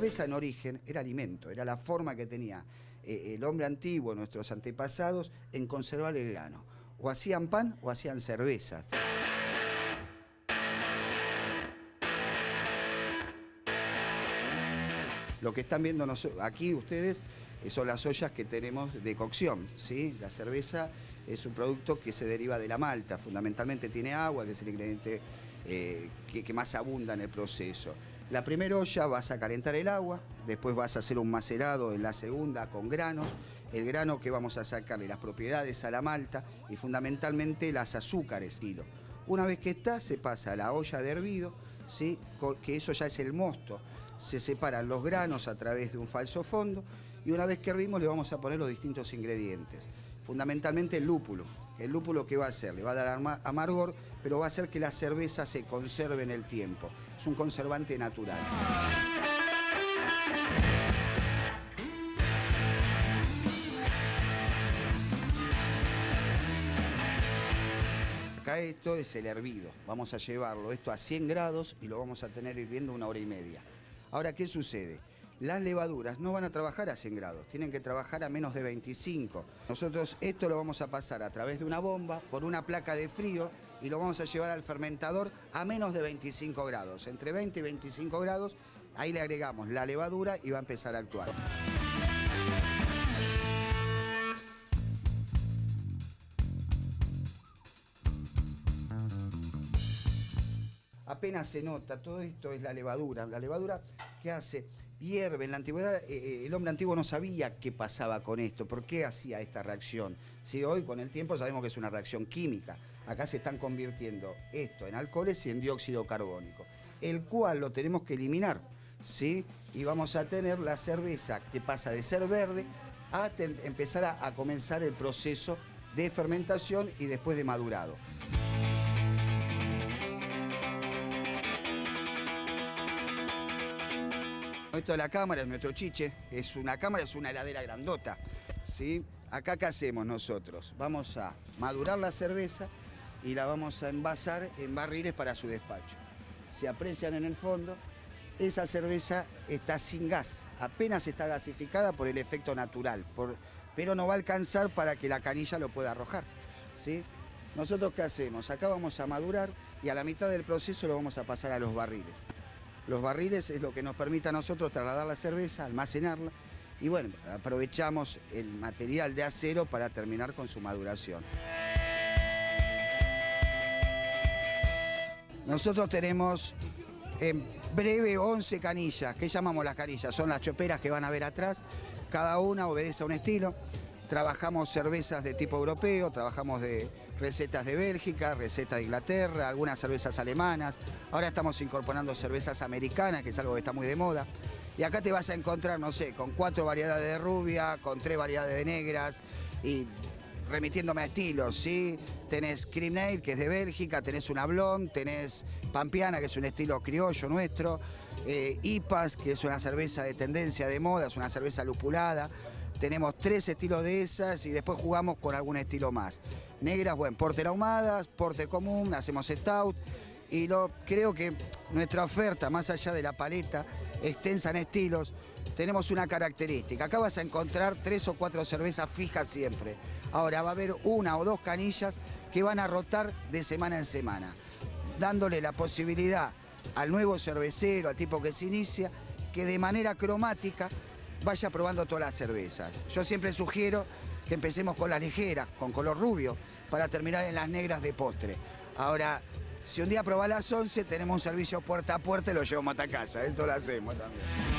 cerveza en origen era alimento, era la forma que tenía el hombre antiguo, nuestros antepasados, en conservar el grano. O hacían pan o hacían cervezas. Lo que están viendo aquí ustedes son las ollas que tenemos de cocción, ¿sí? La cerveza es un producto que se deriva de la malta, fundamentalmente tiene agua, que es el ingrediente que más abunda en el proceso. La primera olla vas a calentar el agua, después vas a hacer un macerado en la segunda con granos, el grano que vamos a sacarle las propiedades a la malta y fundamentalmente las azúcares. Una vez que está, se pasa a la olla de hervido, ¿sí? Que eso ya es el mosto. Se separan los granos a través de un falso fondo y una vez que hervimos le vamos a poner los distintos ingredientes. Fundamentalmente el lúpulo. El lúpulo, ¿qué va a hacer? Le va a dar amargor, pero va a hacer que la cerveza se conserve en el tiempo. Es un conservante natural. Acá esto es el hervido. Vamos a llevarlo esto a 100 grados y lo vamos a tener hirviendo 1 hora y media. Ahora, ¿qué sucede? Las levaduras no van a trabajar a 100 grados, tienen que trabajar a menos de 25. Nosotros esto lo vamos a pasar a través de una bomba por una placa de frío y lo vamos a llevar al fermentador a menos de 25 grados. Entre 20 y 25 grados, ahí le agregamos la levadura y va a empezar a actuar. Apenas se nota, todo esto es la levadura. La levadura, ¿qué hace? Hierve. En la antigüedad el hombre antiguo no sabía qué pasaba con esto, por qué hacía esta reacción. ¿Sí? Hoy con el tiempo sabemos que es una reacción química. Acá se están convirtiendo esto en alcoholes y en dióxido carbónico, el cual lo tenemos que eliminar, ¿sí? Y vamos a tener la cerveza que pasa de ser verde a empezar a comenzar el proceso de fermentación y después de madurado. Esto de la cámara es nuestro chiche, es una cámara, es una heladera grandota, ¿sí? Acá, ¿qué hacemos nosotros? Vamos a madurar la cerveza y la vamos a envasar en barriles para su despacho. Se aprecian en el fondo, esa cerveza está sin gas, apenas está gasificada por el efecto natural, pero no va a alcanzar para que la canilla lo pueda arrojar, ¿sí? Nosotros, ¿qué hacemos? Acá vamos a madurar y a la mitad del proceso lo vamos a pasar a los barriles. Los barriles es lo que nos permite a nosotros trasladar la cerveza, almacenarla y bueno, aprovechamos el material de acero para terminar con su maduración. Nosotros tenemos en breve 11 canillas. ¿Qué llamamos las canillas? Son las choperas que van a ver atrás. Cada una obedece a un estilo. Trabajamos cervezas de tipo europeo, trabajamos de recetas de Bélgica, recetas de Inglaterra, algunas cervezas alemanas. Ahora estamos incorporando cervezas americanas, que es algo que está muy de moda. Y acá te vas a encontrar, no sé, con 4 variedades de rubia, con 3 variedades de negras y remitiéndome a estilos, ¿sí? Tenés Cream Ale, que es de Bélgica, tenés una Blonde, tenés Pampiana, que es un estilo criollo nuestro, IPAs, que es una cerveza de tendencia de moda, es una cerveza lupulada. Tenemos 3 estilos de esas y después jugamos con algún estilo más. Negras, bueno, porter ahumadas, porter común, hacemos stout. Y creo que nuestra oferta, más allá de la paleta extensa en estilos, tenemos una característica. Acá vas a encontrar 3 o 4 cervezas fijas siempre. Ahora va a haber 1 o 2 canillas que van a rotar de semana en semana, dándole la posibilidad al nuevo cervecero, al tipo que se inicia, que de manera cromática vaya probando todas las cervezas. Yo siempre sugiero que empecemos con las ligeras, con color rubio, para terminar en las negras de postre. Ahora, si un día probás las 11, tenemos un servicio puerta a puerta y lo llevamos hasta casa. Esto lo hacemos también.